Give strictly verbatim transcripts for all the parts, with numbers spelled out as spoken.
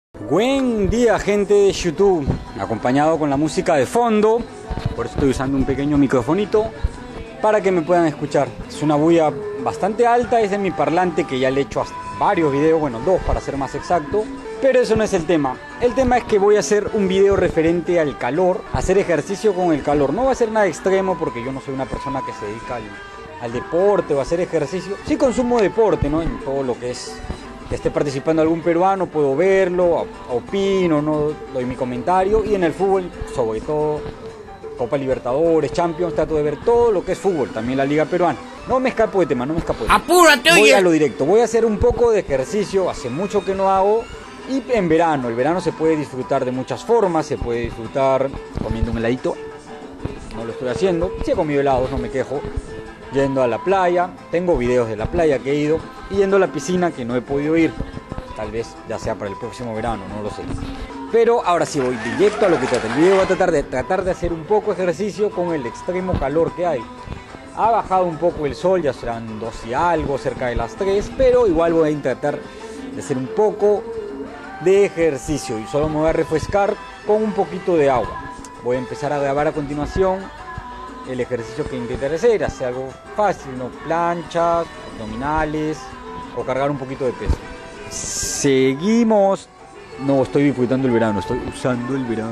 Buen día, gente de YouTube, acompañado con la música de fondo. Por eso estoy usando un pequeño microfonito para que me puedan escuchar. Es una bulla bastante alta, es de mi parlante que ya le he hecho varios videos, bueno, dos para ser más exacto. Pero eso no es el tema. El tema es que voy a hacer un video referente al calor, hacer ejercicio con el calor. No va a ser nada extremo porque yo no soy una persona que se dedica al, al deporte o a hacer ejercicio. Sí consumo deporte, ¿no? En todo lo que es que esté participando algún peruano, puedo verlo, opino, ¿no? Doy mi comentario. Y en el fútbol, sobre todo, Copa Libertadores, Champions, trato de ver todo lo que es fútbol, también la Liga Peruana. No me escapo de tema, no me escapo de tema. ¡Apúrate, oye! Voy a lo directo, voy a hacer un poco de ejercicio, hace mucho que no hago. Y en verano, el verano se puede disfrutar de muchas formas, se puede disfrutar comiendo un heladito. No lo estoy haciendo, sí he comido helados, no me quejo. Yendo a la playa, tengo videos de la playa que he ido. Y yendo a la piscina que no he podido ir. Tal vez ya sea para el próximo verano, no lo sé. Pero ahora sí voy directo a lo que trata. El video va a tratar de, tratar de hacer un poco de ejercicio con el extremo calor que hay. Ha bajado un poco el sol, ya serán dos y algo, cerca de las tres. Pero igual voy a tratar de hacer un poco de ejercicio. Y solo me voy a refrescar con un poquito de agua. Voy a empezar a grabar a continuación el ejercicio que intentaré hacer. Hacer algo fácil, ¿no? Planchas, abdominales o cargar un poquito de peso. Seguimos. No estoy disfrutando el verano, estoy usando el verano.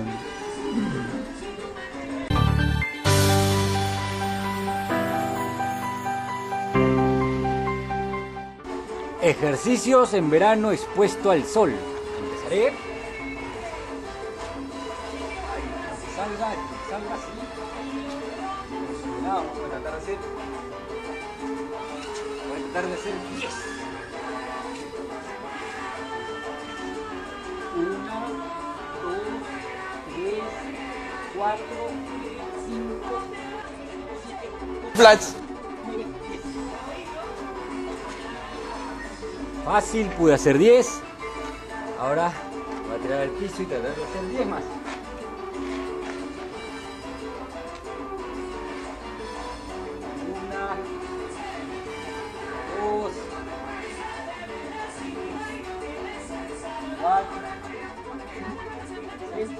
Ejercicios en verano expuesto al sol. Empezaré. Salga, salga así. No, voy a tratar de hacer. Voy a tratar de hacer diez. uno, dos, tres, cuatro, cinco, siete, Flats. diez. Fácil, pude hacer diez. Ahora voy a tirar al piso y tratar de hacer diez más. Una, dos, cuatro, seis.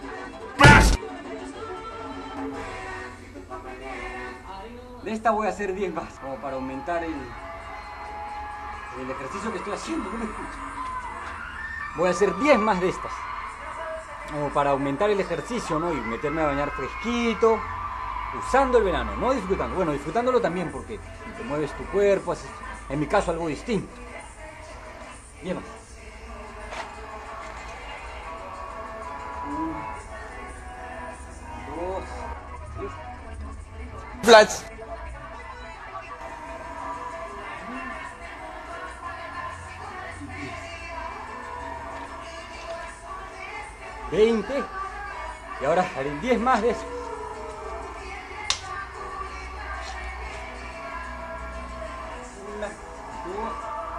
De esta voy a hacer diez más, como para aumentar el, el ejercicio que estoy haciendo. ¿No me escuchas? Voy a hacer diez más de estas, como para aumentar el ejercicio, ¿no? Y meterme a bañar fresquito, usando el verano, no disfrutando. Bueno, disfrutándolo también porque te mueves tu cuerpo, haces, en mi caso, algo distinto. diez más. Uno, dos, tres. Flats. veinte. Y ahora haré diez más de eso. Una, dos,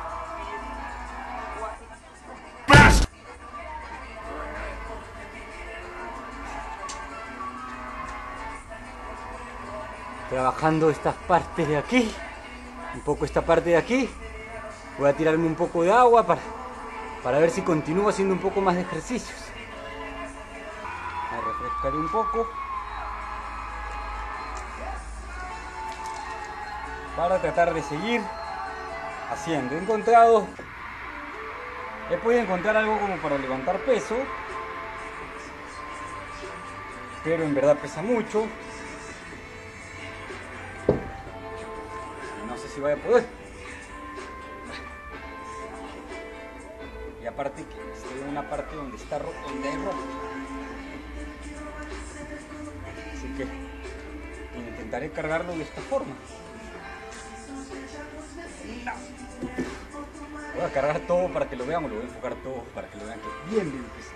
cuatro. Trabajando estas partes de aquí, un poco esta parte de aquí. Voy a tirarme un poco de agua para, para ver si continúo haciendo un poco más de ejercicios. Me refrescaré un poco para tratar de seguir haciendo. He encontrado, he podido encontrar algo como para levantar peso, pero en verdad pesa mucho. No sé si voy a poder. Y aparte que estoy en una parte donde está ropa, donde hay ropa. Así que intentaré cargarlo de esta forma. No. Voy a cargar todo para que lo vean, o lo voy a enfocar todo para que lo vean que es bien bien pesado.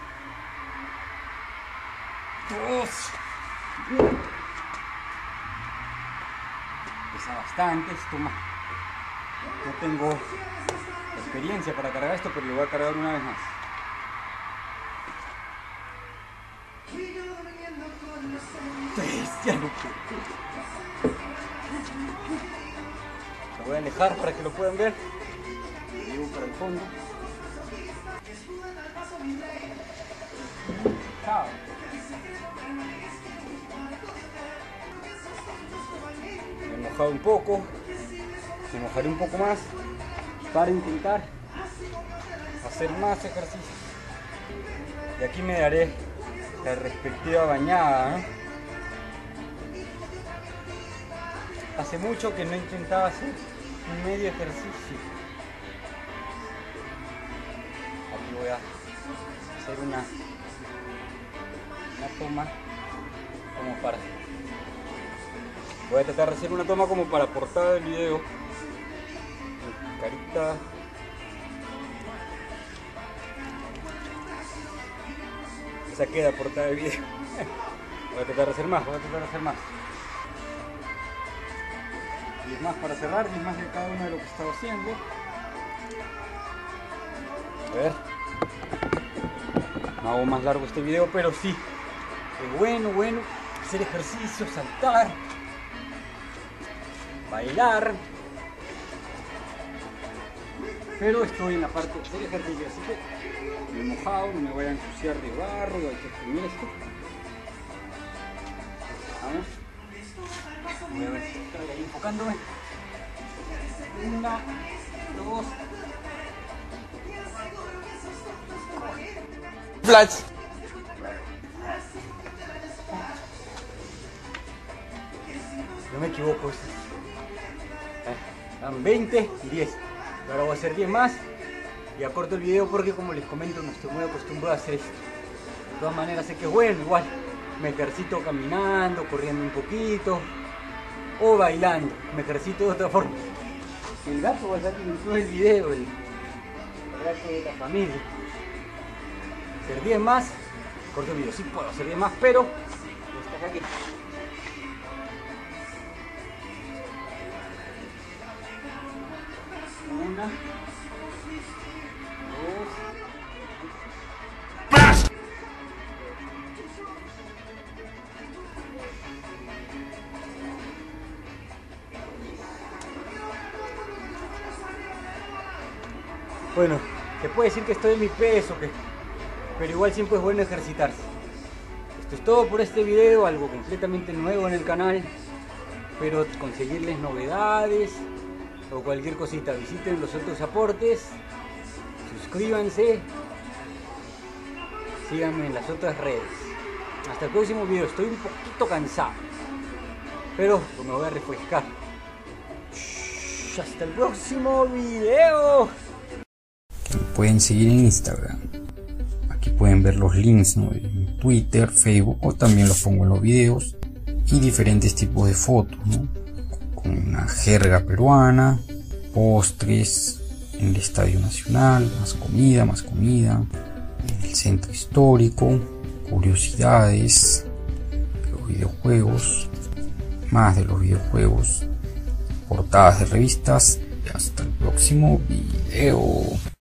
Dos. Pesa bastante, esto más. No tengo experiencia para cargar esto, pero lo voy a cargar una vez más. Tres, ya no puedo. Lo voy a alejar para que lo puedan ver. Lo llevo para el fondo. Chao. Me he mojado un poco, me mojaré un poco más para intentar hacer más ejercicios. Y aquí me daré la respectiva bañada, ¿no? Hace mucho que no intentaba hacer un medio ejercicio. Aquí voy a hacer una, una toma como para... Voy a tratar de hacer una toma como para portada del video. Carita. Esa queda portada del video. Voy a tratar de hacer más, voy a tratar de hacer más. diez más para cerrar, diez más de cada uno de lo que estaba haciendo. A ver. No hago más largo este video, pero sí. Es bueno, bueno. Hacer ejercicio, saltar. Bailar. Pero estoy en la parte del ejercicio, así que me he mojado, no me voy a ensuciar de barro, hay que exprimir esto. Vamos. Voy a ver si estoy ahí enfocándome. Una, dos. Flats. No me equivoco. Dan veinte y diez. Ahora voy a hacer diez más. Y acorto el video porque, como les comento, no estoy muy acostumbrado a hacer esto. De todas maneras sé que es bueno, igual. Me ejercito caminando, corriendo un poquito. O bailando. Me ejercito de otra forma. El gato va a salir en todo el video. El, el gato de la familia. Hacer diez más. Corto el video. Sí puedo hacer diez más, pero... Está aquí. Una, dos, bueno, se puede decir que estoy en mi peso, que, pero igual siempre es bueno ejercitarse. Esto es todo por este video, algo completamente nuevo en el canal, pero conseguirles novedades o cualquier cosita, visiten los otros aportes, suscríbanse, síganme en las otras redes. Hasta el próximo video. Estoy un poquito cansado, pero pues me voy a refrescar. Hasta el próximo video. Pueden seguir en Instagram. Aquí pueden ver los links, ¿no? En Twitter, Facebook, o también los pongo en los videos, y diferentes tipos de fotos, ¿no? Con una jerga peruana, postres en el Estadio Nacional, más comida, más comida, en el centro histórico, curiosidades, los videojuegos, más de los videojuegos, portadas de revistas, y hasta el próximo video.